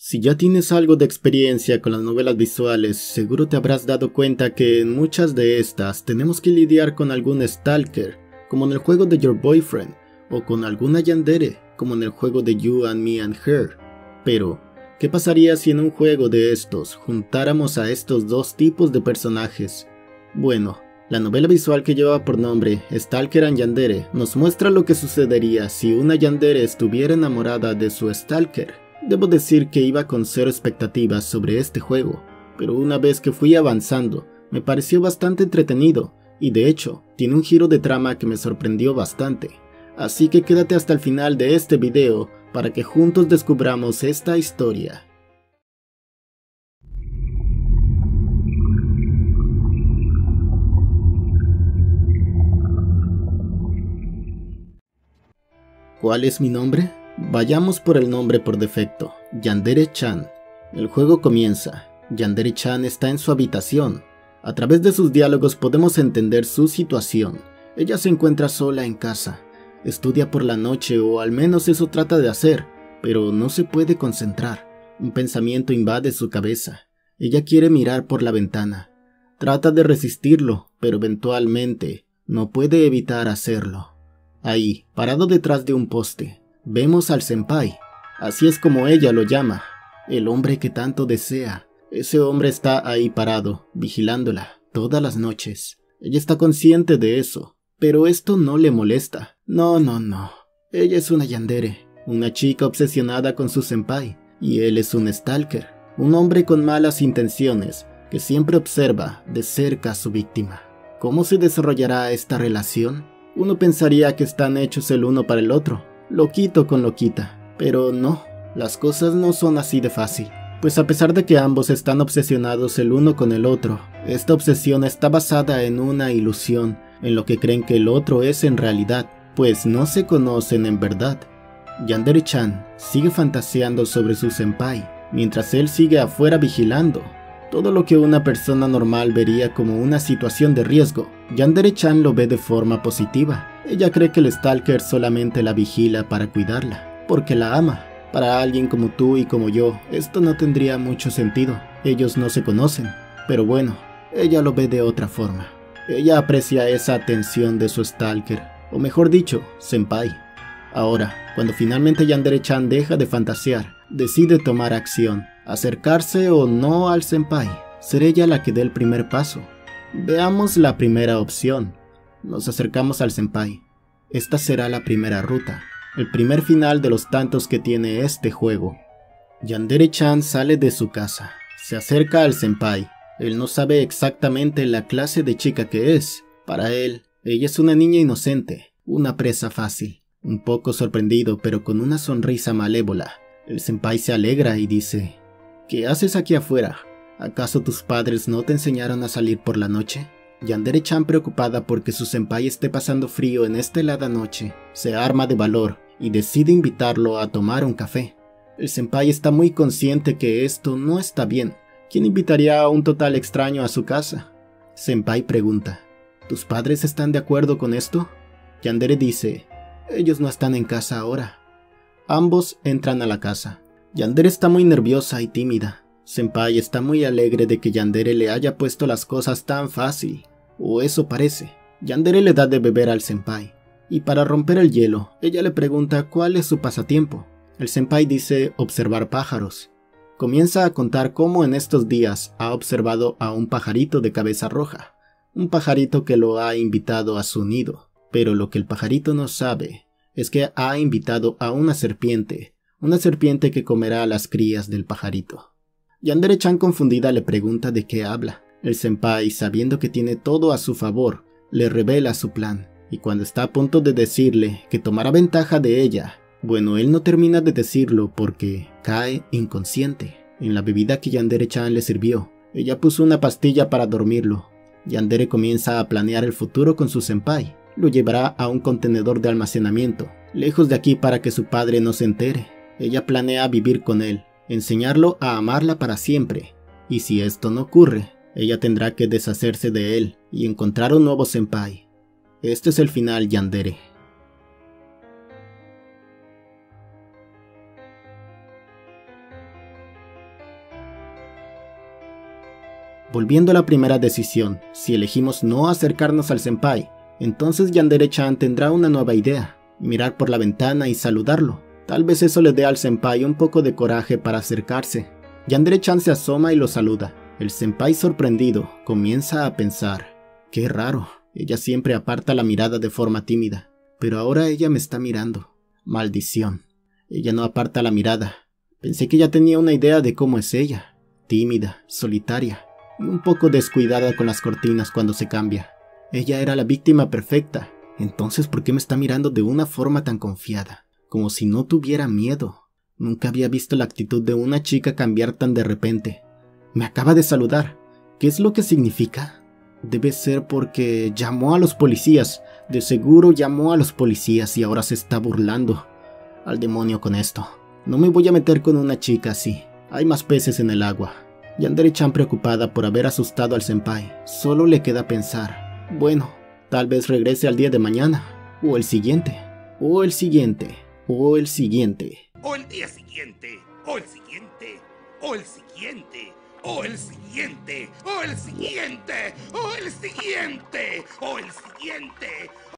Si ya tienes algo de experiencia con las novelas visuales, seguro te habrás dado cuenta que en muchas de estas tenemos que lidiar con algún stalker, como en el juego de Your Boyfriend, o con alguna yandere, como en el juego de You and Me and Her. Pero, ¿qué pasaría si en un juego de estos juntáramos a estos dos tipos de personajes? Bueno, la novela visual que lleva por nombre Stalker and Yandere nos muestra lo que sucedería si una yandere estuviera enamorada de su stalker. Debo decir que iba con cero expectativas sobre este juego, pero una vez que fui avanzando, me pareció bastante entretenido, y de hecho, tiene un giro de trama que me sorprendió bastante. Así que quédate hasta el final de este video para que juntos descubramos esta historia. ¿Cuál es mi nombre? Vayamos por el nombre por defecto, Yandere-chan. El juego comienza. Yandere-chan está en su habitación. A través de sus diálogos podemos entender su situación. Ella se encuentra sola en casa. Estudia por la noche, o al menos eso trata de hacer, pero no se puede concentrar. Un pensamiento invade su cabeza. Ella quiere mirar por la ventana. Trata de resistirlo, pero eventualmente no puede evitar hacerlo. Ahí, parado detrás de un poste, vemos al senpai. Así es como ella lo llama, el hombre que tanto desea. Ese hombre está ahí parado, vigilándola, todas las noches. Ella está consciente de eso, pero esto no le molesta. No. Ella es una yandere, una chica obsesionada con su senpai, y él es un stalker, un hombre con malas intenciones, que siempre observa de cerca a su víctima. ¿Cómo se desarrollará esta relación? Uno pensaría que están hechos el uno para el otro, loquito con loquita, pero no, las cosas no son así de fácil. Pues a pesar de que ambos están obsesionados el uno con el otro, esta obsesión está basada en una ilusión, en lo que creen que el otro es en realidad, pues no se conocen en verdad. Yandere-chan sigue fantaseando sobre su senpai, mientras él sigue afuera vigilando. Todo lo que una persona normal vería como una situación de riesgo, Yandere-chan lo ve de forma positiva. Ella cree que el stalker solamente la vigila para cuidarla, porque la ama. Para alguien como tú y como yo, esto no tendría mucho sentido. Ellos no se conocen, pero bueno, ella lo ve de otra forma. Ella aprecia esa atención de su stalker, o mejor dicho, senpai. Ahora, cuando finalmente Yandere-chan deja de fantasear, decide tomar acción, acercarse o no al senpai, ser ella la que dé el primer paso. Veamos la primera opción. Nos acercamos al senpai. Esta será la primera ruta, el primer final de los tantos que tiene este juego. Yandere-chan sale de su casa, se acerca al senpai. Él no sabe exactamente la clase de chica que es. Para él, ella es una niña inocente, una presa fácil. Un poco sorprendido, pero con una sonrisa malévola, el senpai se alegra y dice: ¿Qué haces aquí afuera? ¿Acaso tus padres no te enseñaron a salir por la noche? Yandere-chan, preocupada porque su senpai esté pasando frío en esta helada noche, se arma de valor y decide invitarlo a tomar un café. El senpai está muy consciente que esto no está bien. ¿Quién invitaría a un total extraño a su casa? Senpai pregunta: ¿Tus padres están de acuerdo con esto? Yandere dice: ellos no están en casa ahora. Ambos entran a la casa. Yandere está muy nerviosa y tímida. Senpai está muy alegre de que Yandere le haya puesto las cosas tan fácil, o eso parece. Yandere le da de beber al senpai, y para romper el hielo, ella le pregunta cuál es su pasatiempo. El senpai dice observar pájaros. Comienza a contar cómo en estos días ha observado a un pajarito de cabeza roja, un pajarito que lo ha invitado a su nido. Pero lo que el pajarito no sabe es que ha invitado a una serpiente que comerá a las crías del pajarito. Yandere-chan, confundida, le pregunta de qué habla. El senpai, sabiendo que tiene todo a su favor, le revela su plan, y cuando está a punto de decirle que tomará ventaja de ella, bueno, él no termina de decirlo porque cae inconsciente. En la bebida que Yandere-chan le sirvió, ella puso una pastilla para dormirlo. Yandere comienza a planear el futuro con su senpai. Lo llevará a un contenedor de almacenamiento, lejos de aquí para que su padre no se entere. Ella planea vivir con él, enseñarlo a amarla para siempre. Y si esto no ocurre, ella tendrá que deshacerse de él y encontrar un nuevo senpai. Este es el final, Yandere. Volviendo a la primera decisión, si elegimos no acercarnos al senpai, entonces Yandere-chan tendrá una nueva idea, mirar por la ventana y saludarlo. Tal vez eso le dé al senpai un poco de coraje para acercarse. Yandere-chan se asoma y lo saluda. El senpai, sorprendido, comienza a pensar: qué raro, ella siempre aparta la mirada de forma tímida, pero ahora ella me está mirando. Maldición. Ella no aparta la mirada. Pensé que ya tenía una idea de cómo es ella. Tímida, solitaria y un poco descuidada con las cortinas cuando se cambia. Ella era la víctima perfecta. Entonces, ¿por qué me está mirando de una forma tan confiada? Como si no tuviera miedo. Nunca había visto la actitud de una chica cambiar tan de repente. Me acaba de saludar. ¿Qué es lo que significa? Debe ser porque llamó a los policías. De seguro llamó a los policías y ahora se está burlando. Al demonio con esto. No me voy a meter con una chica así. Hay más peces en el agua. Yandere-chan, preocupada por haber asustado al senpai, solo le queda pensar: bueno, tal vez regrese al día de mañana, o el siguiente, o el siguiente, o el siguiente. O el día siguiente, o el siguiente, o el siguiente, o el siguiente, o el siguiente, o el siguiente, o el siguiente.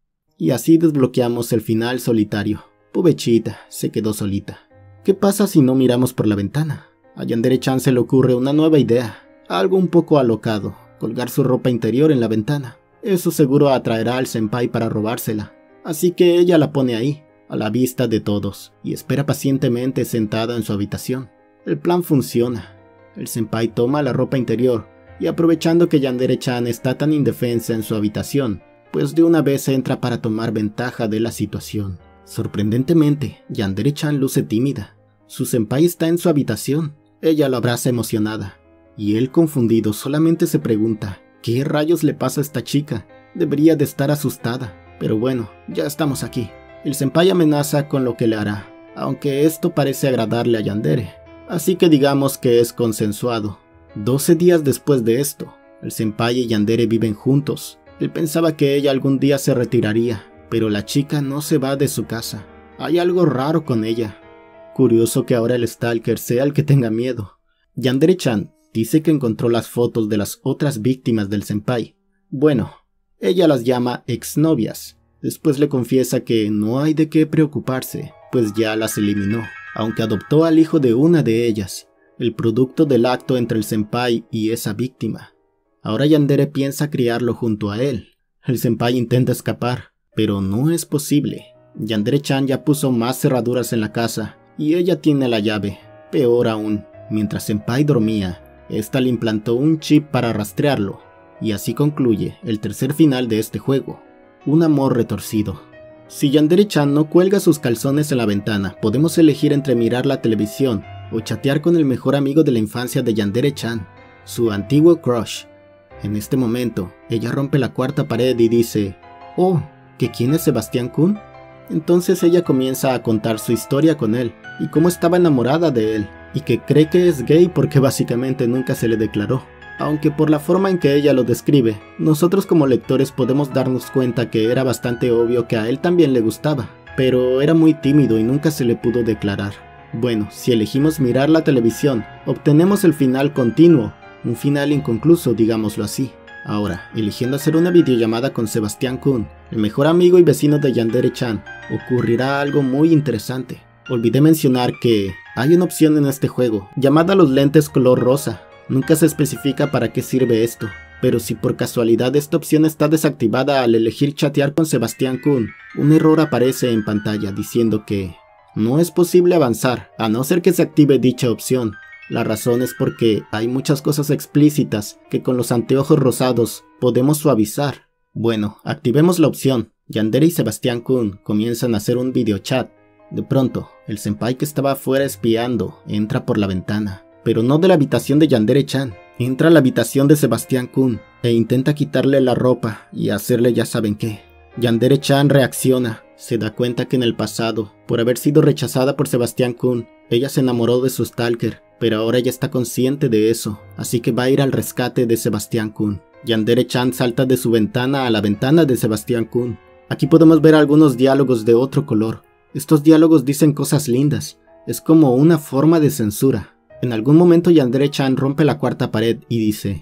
Y así desbloqueamos el final solitario. Pobrecita, se quedó solita. ¿Qué pasa si no miramos por la ventana? A Yandere-chan se le ocurre una nueva idea, algo un poco alocado: colgar su ropa interior en la ventana. Eso seguro atraerá al senpai para robársela. Así que ella la pone ahí, a la vista de todos, y espera pacientemente sentada en su habitación. El plan funciona. El senpai toma la ropa interior y, aprovechando que Yandere-chan está tan indefensa en su habitación, pues de una vez entra para tomar ventaja de la situación. Sorprendentemente, Yandere-chan luce tímida. Su senpai está en su habitación. Ella lo abraza emocionada, y él, confundido, solamente se pregunta: ¿qué rayos le pasa a esta chica? Debería de estar asustada, pero bueno, ya estamos aquí. El senpai amenaza con lo que le hará, aunque esto parece agradarle a Yandere, así que digamos que es consensuado. 12 días después de esto, el senpai y Yandere viven juntos. Él pensaba que ella algún día se retiraría, pero la chica no se va de su casa. Hay algo raro con ella. Curioso que ahora el stalker sea el que tenga miedo. Yandere-chan dice que encontró las fotos de las otras víctimas del senpai. Bueno, ella las llama exnovias. Después le confiesa que no hay de qué preocuparse, pues ya las eliminó, aunque adoptó al hijo de una de ellas, el producto del acto entre el senpai y esa víctima. Ahora Yandere piensa criarlo junto a él. El senpai intenta escapar, pero no es posible. Yandere-chan ya puso más cerraduras en la casa, y ella tiene la llave. Peor aún, mientras senpai dormía, esta le implantó un chip para rastrearlo. Y así concluye el tercer final de este juego: un amor retorcido. Si Yandere-chan no cuelga sus calzones en la ventana, podemos elegir entre mirar la televisión o chatear con el mejor amigo de la infancia de Yandere-chan, su antiguo crush. En este momento, ella rompe la cuarta pared y dice: «Oh, ¿que quién es Sebastián-kun?». Entonces ella comienza a contar su historia con él, y cómo estaba enamorada de él, y que cree que es gay porque básicamente nunca se le declaró. Aunque por la forma en que ella lo describe, nosotros como lectores podemos darnos cuenta que era bastante obvio que a él también le gustaba, pero era muy tímido y nunca se le pudo declarar. Bueno, si elegimos mirar la televisión, obtenemos el final continuo, un final inconcluso, digámoslo así. Ahora, eligiendo hacer una videollamada con Sebastián-kun, el mejor amigo y vecino de Yandere-chan, ocurrirá algo muy interesante. Olvidé mencionar que hay una opción en este juego, llamada los lentes color rosa. Nunca se especifica para qué sirve esto, pero si por casualidad esta opción está desactivada al elegir chatear con Sebastián-kun, un error aparece en pantalla diciendo que no es posible avanzar, a no ser que se active dicha opción. La razón es porque hay muchas cosas explícitas que con los anteojos rosados podemos suavizar. Bueno, activemos la opción. Yandere y Sebastián-kun comienzan a hacer un videochat. De pronto, el senpai que estaba afuera espiando entra por la ventana, pero no de la habitación de Yandere-chan. Entra a la habitación de Sebastián-kun e intenta quitarle la ropa y hacerle ya saben qué. Yandere-chan reacciona, se da cuenta que en el pasado, por haber sido rechazada por Sebastián-kun, ella se enamoró de su stalker, pero ahora ella está consciente de eso, así que va a ir al rescate de Sebastián-kun. Yandere-chan salta de su ventana a la ventana de Sebastián-kun. Aquí podemos ver algunos diálogos de otro color. Estos diálogos dicen cosas lindas, es como una forma de censura. En algún momento Yandere-chan rompe la cuarta pared y dice: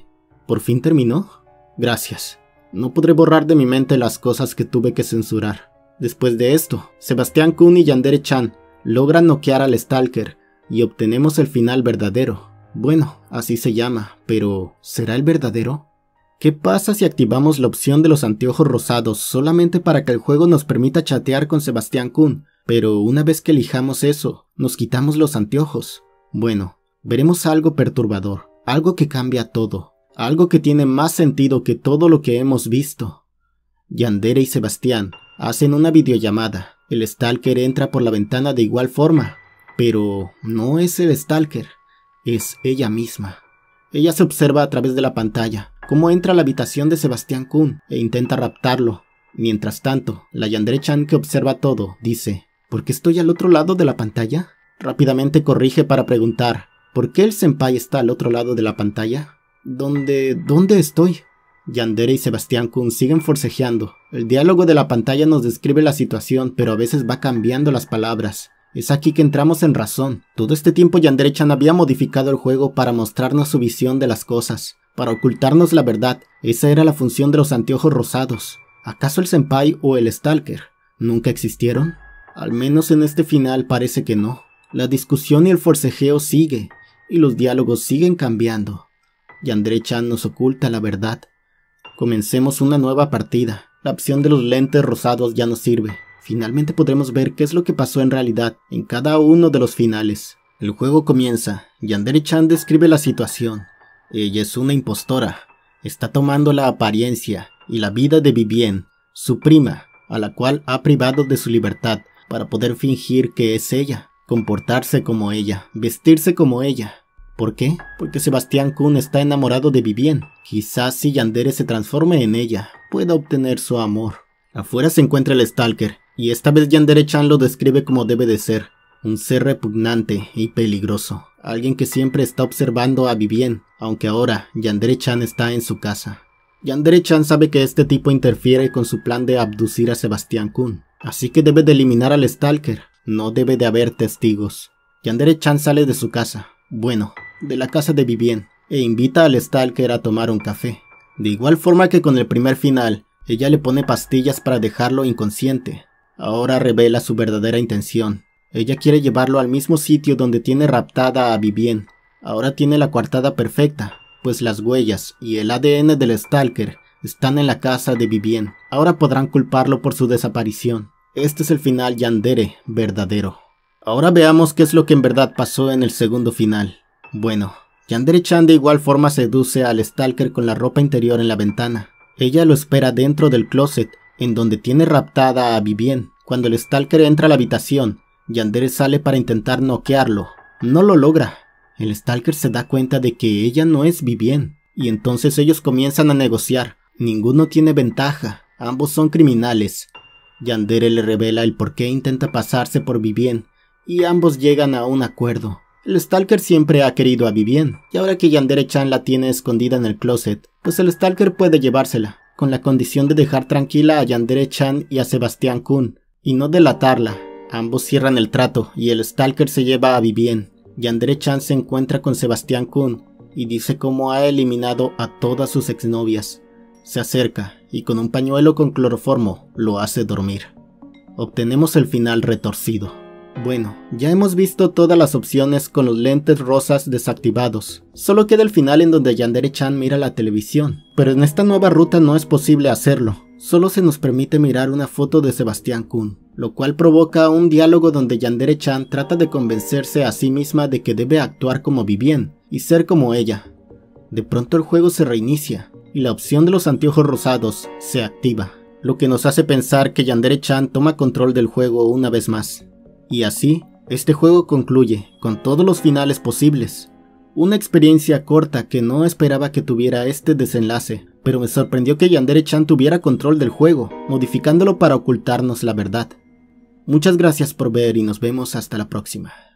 ¿Por fin terminó? Gracias. No podré borrar de mi mente las cosas que tuve que censurar. Después de esto, Sebastián Kun y Yandere-chan logran noquear al Stalker y obtenemos el final verdadero. Bueno, así se llama, pero ¿será el verdadero? ¿Qué pasa si activamos la opción de los anteojos rosados solamente para que el juego nos permita chatear con Sebastián Kun? Pero una vez que elijamos eso, nos quitamos los anteojos. Bueno, veremos algo perturbador, algo que cambia todo, algo que tiene más sentido que todo lo que hemos visto. Yandere y Sebastián hacen una videollamada. El Stalker entra por la ventana de igual forma, pero no es el Stalker, es ella misma. Ella se observa a través de la pantalla cómo entra a la habitación de Sebastián Kun e intenta raptarlo. Mientras tanto, la Yandere-chan, que observa todo, dice: ¿por qué estoy al otro lado de la pantalla? Rápidamente corrige para preguntar: ¿por qué el senpai está al otro lado de la pantalla? ¿Dónde estoy? Yandere y Sebastián Kun siguen forcejeando. El diálogo de la pantalla nos describe la situación, pero a veces va cambiando las palabras. Es aquí que entramos en razón. Todo este tiempo Yandere-chan había modificado el juego para mostrarnos su visión de las cosas, para ocultarnos la verdad. Esa era la función de los anteojos rosados. ¿Acaso el senpai o el Stalker nunca existieron? Al menos en este final parece que no. La discusión y el forcejeo sigue, y los diálogos siguen cambiando. Yandere-chan nos oculta la verdad. Comencemos una nueva partida. La opción de los lentes rosados ya no sirve. Finalmente podremos ver qué es lo que pasó en realidad en cada uno de los finales. El juego comienza. Yandere-chan describe la situación. Ella es una impostora. Está tomando la apariencia y la vida de Vivien, su prima, a la cual ha privado de su libertad para poder fingir que es ella, comportarse como ella, vestirse como ella. ¿Por qué? Porque Sebastián Kun está enamorado de Vivien. Quizás si Yandere se transforme en ella, pueda obtener su amor. Afuera se encuentra el Stalker, y esta vez Yandere-chan lo describe como debe de ser. Un ser repugnante y peligroso. Alguien que siempre está observando a Vivien, aunque ahora Yandere-chan está en su casa. Yandere-chan sabe que este tipo interfiere con su plan de abducir a Sebastián Kun, así que debe de eliminar al Stalker. No debe de haber testigos. Yandere-chan sale de su casa. Bueno, de la casa de Vivien, e invita al Stalker a tomar un café. De igual forma que con el primer final, ella le pone pastillas para dejarlo inconsciente. Ahora revela su verdadera intención. Ella quiere llevarlo al mismo sitio donde tiene raptada a Vivien. Ahora tiene la coartada perfecta, pues las huellas y el ADN del Stalker están en la casa de Vivien. Ahora podrán culparlo por su desaparición. Este es el final Yandere verdadero. Ahora veamos qué es lo que en verdad pasó en el segundo final. Bueno, Yandere-chan de igual forma seduce al Stalker con la ropa interior en la ventana. Ella lo espera dentro del closet, en donde tiene raptada a Vivien. Cuando el Stalker entra a la habitación, Yandere sale para intentar noquearlo. No lo logra. El Stalker se da cuenta de que ella no es Vivien, y entonces ellos comienzan a negociar. Ninguno tiene ventaja, ambos son criminales. Yandere le revela el por qué intenta pasarse por Vivien, y ambos llegan a un acuerdo. El Stalker siempre ha querido a Vivien, y ahora que Yandere-chan la tiene escondida en el closet, pues el Stalker puede llevársela, con la condición de dejar tranquila a Yandere-chan y a Sebastián Kun, y no delatarla. Ambos cierran el trato, y el Stalker se lleva a Vivien. Yandere-chan se encuentra con Sebastián Kun, y dice cómo ha eliminado a todas sus exnovias. Se acerca, y con un pañuelo con cloroformo, lo hace dormir. Obtenemos el final retorcido. Bueno, ya hemos visto todas las opciones con los lentes rosas desactivados. Solo queda el final en donde Yandere-chan mira la televisión. Pero en esta nueva ruta no es posible hacerlo. Solo se nos permite mirar una foto de Sebastián Kun, lo cual provoca un diálogo donde Yandere-chan trata de convencerse a sí misma de que debe actuar como Vivien y ser como ella. De pronto el juego se reinicia y la opción de los anteojos rosados se activa, lo que nos hace pensar que Yandere-chan toma control del juego una vez más. Y así, este juego concluye, con todos los finales posibles. Una experiencia corta que no esperaba que tuviera este desenlace, pero me sorprendió que Yandere-chan tuviera control del juego, modificándolo para ocultarnos la verdad. Muchas gracias por ver y nos vemos hasta la próxima.